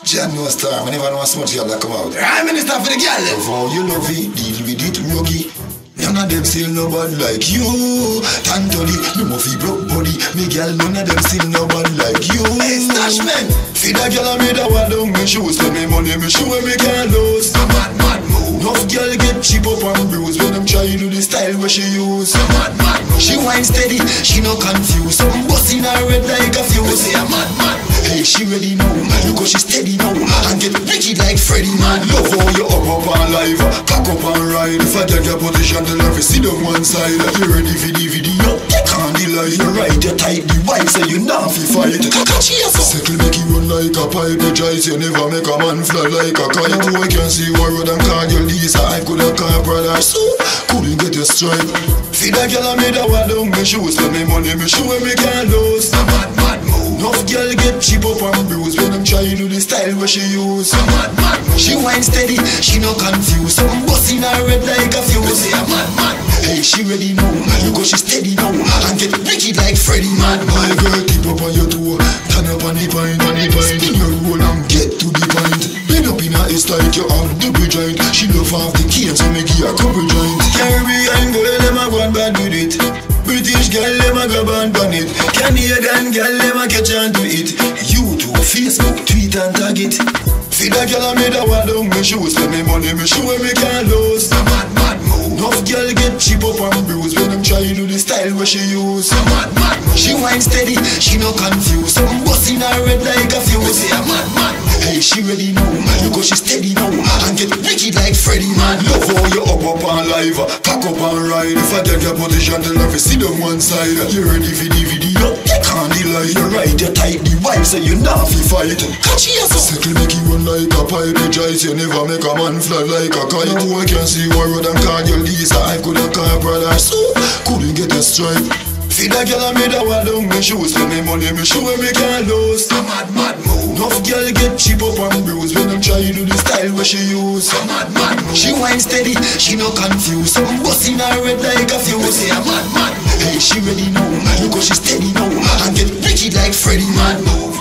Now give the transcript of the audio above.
Jam no star, I never know how much y'all come out. Ryme Minista for the girl. Love how you love it, deal with it ruggy. None of them still no bad like you. Tantally, no more fi broke body. Me girl, none of them still no bad like you. Hey, Stashment, feed a girl I made a wall down me shoes. Spend me money, me shoe me can't lose. The mad move. Enough girl get cheap up and bruise when them try to do the style where she use. The mad move. She whine steady, she no confused. Some busting her red like a fuse. Say a mad move. Hey, she ready now, because she steady now. And get wicked like Freddy, man. Love how you up and live, cock up and ride. If I take your position, tell her to sit on one side. You ready for the video? Take on the line. You right, you tight the wife, so you not fi fight. Catch yourself. Circle make you run like a pipe. The choice you never make a man fly like a kite. Boy can see what road and call you Lisa. I could have called brother, so couldn't get your stripe. Feed a girl I made a wall down my shoes. Spend me money, me shoe me can't lose. The mad move. Enough girl get cheap up and bruise when them try to do the style where she use. The mad move. She whine steady, she no confused. Some busting her red like a fuse. Say a mad move. Hey, she ready now, because she steady now. And get wicked like Freddy, man. My girl, keep up on your toe. Turn up on the pint, spin your roll and get to the point. Bend up in her ass like you have double joint. She love half the cane, so make you a couple joint. Caribbean girl, them a go and bad with it. British girl, them a grab and ban it. Canadian girl, them a catch on to it. YouTube, Facebook, tweet and tag it. Feed a girl I made a wall down my shoes. Spend me money, me shoe me can't lose. The mad move. Enough girl get cheap up and bruise when them try to do the style where she use. The mad move. She whine steady, she no confused. Some busting her red like a fuse. Say a mad move. Hey, she ready now, because she steady now. And get wicked like Freddy, man. Love how you up and live, cock up and ride. If I take your position, tell her to sit on one side. You ready for the video? Take on the line. You right, you tight the wife, so you not fi fight. Catch yourself. Circle make you run like a pipe. The choice you never make a man fly like a kite. Boy can see what road and call you Lisa. I could have called brother, so couldn't get a stripe. Feed a girl I made a wall down my shoes. Spend me money, me shoe me can't lose. The mad move. Enough girl get cheap up and bruise when them try to do the style where she use. The mad move. She whine steady, she no confused. Some busting her red like a fuse. Say a mad move. Hey, she ready now, because she steady now. And get wicked like Freddy, mad move.